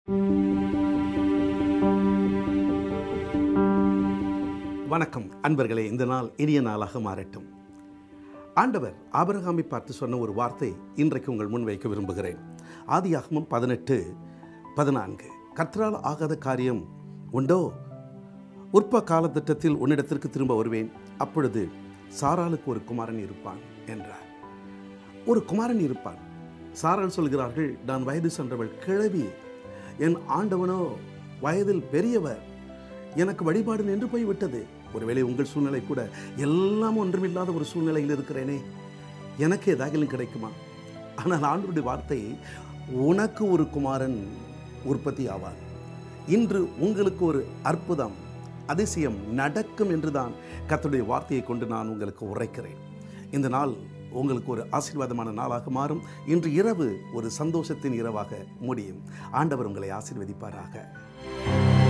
வணக்கம் அன்பர்களே, இந்த நாள் இனிய நாளாக மாறட்டும். ஆண்டவர் ஆபிரகாமை பார்த்து சொன்ன ஒரு வார்த்தை இன்றைக்கு உங்கள் முன் வைக்க விரும்புகிறேன். ஆதியாகமம் 18:14. கர்த்தரால் ஆகாத காரியம் உண்டோ? உற்ப காலத்திட்டத்தில் உன்னிடத்திற்கு திரும்ப வருவேன், அப்பொழுது சாராளுக்கு ஒரு குமாரன் இருப்பான் என்றார். ஒரு குமாரன் இருப்பான். சாராள் சொல்கிறார்கள், நான் வயது சென்றவள், கிழவி, என் ஆண்டவனோ வயதில் பெரியவர், எனக்கு வழிபாடு நின்று போய்விட்டது. ஒருவேளை உங்கள் சூழ்நிலை கூட எல்லாம் ஒன்றுமில்லாத ஒரு சூழ்நிலையில் இருக்கிறேனே, எனக்கு ஏதாகிலும் கிடைக்குமா? ஆனால் ஆண்டவருடைய வார்த்தை, உனக்கு ஒரு குமாரன் உற்பத்தி ஆவார். இன்று உங்களுக்கு ஒரு அற்புதம், அதிசயம் நடக்கும் என்றுதான் கர்த்தருடைய வார்த்தையை கொண்டு நான் உங்களுக்கு உரைக்கிறேன். இந்த நாள் உங்களுக்கு ஒரு ஆசீர்வாதமான நாளாக மாறும். இன்று இரவு ஒரு சந்தோஷத்தின் இரவாக முடியும். ஆண்டவர் உங்களை ஆசீர்வதிப்பாராக.